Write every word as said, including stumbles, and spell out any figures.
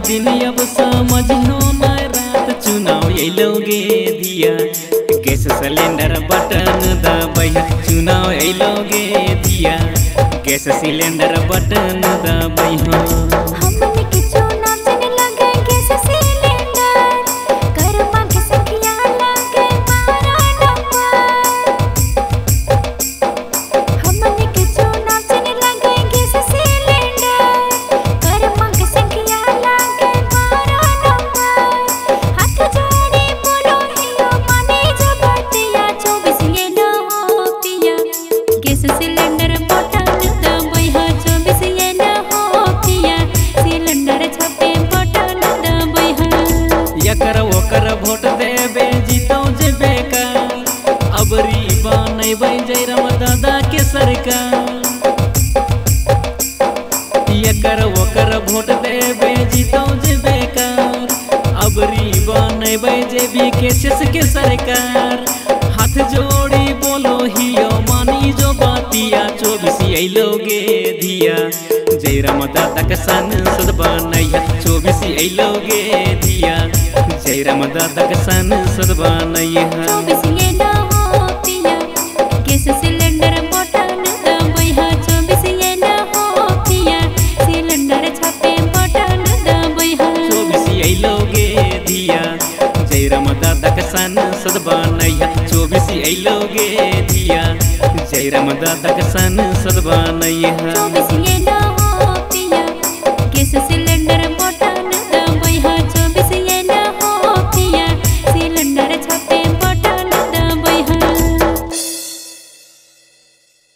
दिन अब समझो न रात चुनाव अलोगे दिया गैस सिलेंडर बटन दबाइया चुनाव अलोगे दिया गैस सिलेंडर बटन दबाइया। यकर ओकर वोट देबे जीतो जेबे का अबरी बनैबै जयराम दादा के सरकार। यकर ओकर वोट देबे जीतो जेबे का अबरी बनैबै जेबी के छस के सरकार। हाथ जोड़ी बोलो हियो मानी जो बातिया चौबीस अलोगे दिया जयराम दादा के सांसद बनैया चौबीस अलोगे दिया जयराम दादा के सांसद बनैया। गैस सिलेंडर बटन दबाइया चौबीस पिया सिलेंडर छापे बटन दबाइया चौबीस अलोगे दिया जयराम दादा के सांसद बनैया चौबीस अलोगे दिया जयराम दादा के सांसद बनैया।